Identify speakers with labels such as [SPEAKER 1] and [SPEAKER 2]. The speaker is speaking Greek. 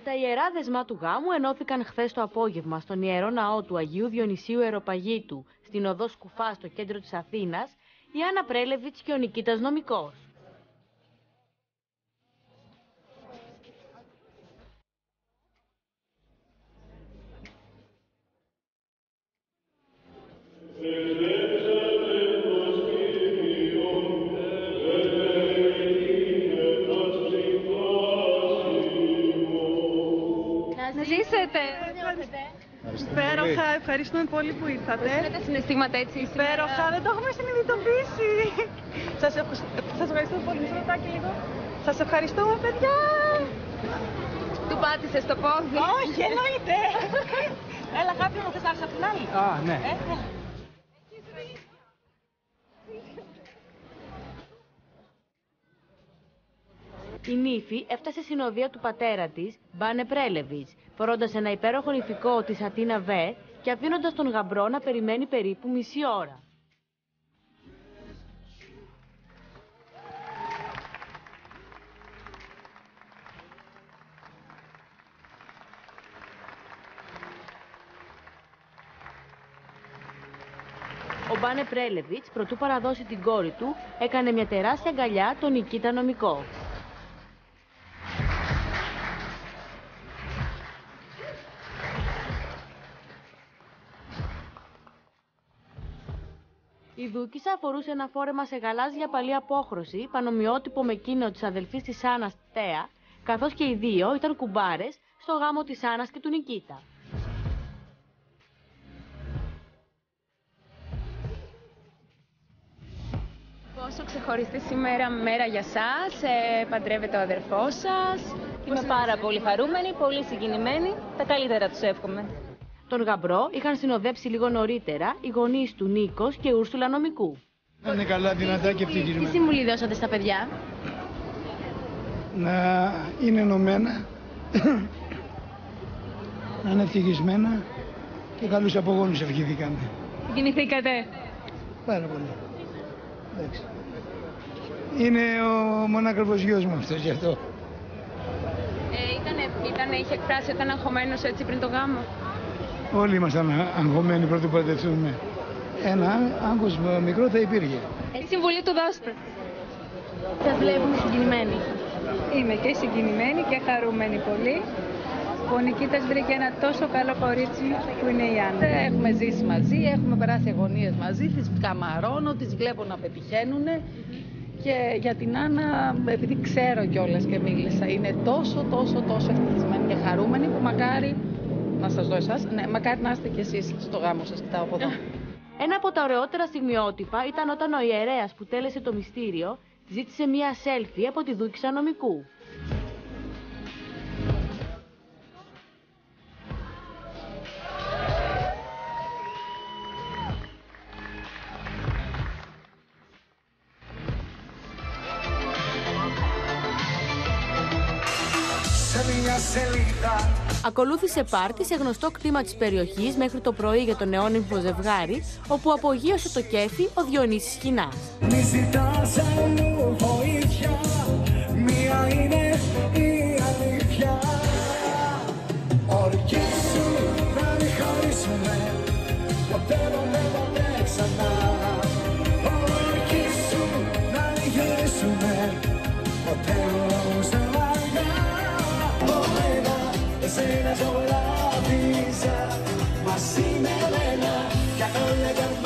[SPEAKER 1] Τα ιερά δεσμά του γάμου ενώθηκαν χθες το απόγευμα στον Ιερό Ναό του Αγίου Διονυσίου Αεροπαγίτου, στην οδό Σκουφά στο κέντρο της Αθήνας, η Άννα Πρέλεβιτς και ο Νικήτας Νομικός.
[SPEAKER 2] Να ζήσετε!
[SPEAKER 3] Υπέροχα, ευχαριστούμε πολύ που ήρθατε.
[SPEAKER 2] Πώς είναι τα συναισθήματα έτσι?
[SPEAKER 3] Υπέροχα, δεν το έχουμε συνειδητοποιήσει. Σας ευχαριστούμε πολύ, μισό λεπτάκι λίγο. Σας ευχαριστούμε, παιδιά.
[SPEAKER 2] Του πάτησε στο πόδι?
[SPEAKER 3] Όχι, εννοείται. Έλα, αγάπη μου, θες να έρθεις απ' την άλλη?
[SPEAKER 4] Α, ναι.
[SPEAKER 1] Η νύφη έφτασε συνοδεία του πατέρα της, Μπάνε Πρέλεβιτς, φορώντας ένα υπέροχο νηφικό της Αθήνα Βε και αφήνοντας τον γαμπρό να περιμένει περίπου μισή ώρα. Ο Μπάνε Πρέλεβιτς, προτού παραδώσει την κόρη του, έκανε μια τεράστια αγκαλιά τον Νικήτα Νομικό. Η Δούκισσα φορούσε ένα φόρεμα σε γαλάζια παλή απόχρωση, πανομοιότυπο με εκείνο της αδελφής της Άννας, Τέα, καθώς και οι δύο ήταν κουμπάρες στο γάμο της Άννας και του Νικήτα.
[SPEAKER 2] Πόσο ξεχωριστή σήμερα μέρα για σας, παντρεύεται ο αδερφός σας?
[SPEAKER 5] Είμαι πάρα πολύ χαρούμενη, πολύ συγκινημένη, τα καλύτερα τους εύχομαι.
[SPEAKER 1] Τον γαμπρό είχαν συνοδέψει λίγο νωρίτερα οι γονείς του Νίκος και Ούρσουλα Νομικού.
[SPEAKER 4] Να είναι καλά, δυνατά και ευτυχισμένα.
[SPEAKER 2] Τι συμβουλή δώσατε στα παιδιά?
[SPEAKER 4] Να είναι ενωμένα, να είναι ευτυχισμένα και καλούς απογόνους ευχηθήκαμε.
[SPEAKER 2] Συγκινηθήκατε?
[SPEAKER 4] Πάρα πολύ. Εντάξει. Είναι ο μονάκριβος γιος μου αυτός γι' αυτό.
[SPEAKER 2] Είχε εκφράσει ότι ήταν αγχωμένος έτσι πριν το γάμο?
[SPEAKER 4] Όλοι ήμασταν αγχωμένοι πρωτού παντρευτούμε. Ένα άγχος μικρό θα υπήρχε.
[SPEAKER 2] Τι συμβουλή του δώσετε?
[SPEAKER 5] Σας βλέπουμε συγκινημένοι.
[SPEAKER 6] Είμαι και συγκινημένη και χαρούμενη πολύ. Ο Νικήτας βρήκε ένα τόσο καλό κορίτσι που είναι η Άννα.
[SPEAKER 7] Έχουμε ζήσει μαζί, έχουμε περάσει αγωνίες μαζί, τις καμαρώνω, τις βλέπω να πετυχαίνουν. Και για την Άννα, επειδή ξέρω κιόλας και μίλησα, είναι τόσο ευτυχισμένη και χαρούμενη που μακάρι, να σας δω εσάς, ναι, μακάρι να είστε κι εσείς στο γάμο σας, κοιτάω από εδώ.
[SPEAKER 1] Ένα από τα ωραιότερα στιγμιότυπα ήταν όταν ο ιερέας που τέλεσε το μυστήριο ζήτησε μία σέλφι από τη Δούκισσα Νομικού. Ακολούθησε πάρτι σε γνωστό κτήμα της περιοχής μέχρι το πρωί για τον νεόνυμφο ζευγάρι, όπου απογείωσε το κέφι ο Διονύσης Κινάς.
[SPEAKER 8] Μη ζητάς αλλού βοήθεια, μία είναι η αλήθεια. Ορκίσου να μην χωρίσουμε, ποτέ ξανά. Ορκίσου να μην γυρίσουμε, ποτέ ξανά. Εσένα ζωγράφιζα μαζί με μένα, για χρόνια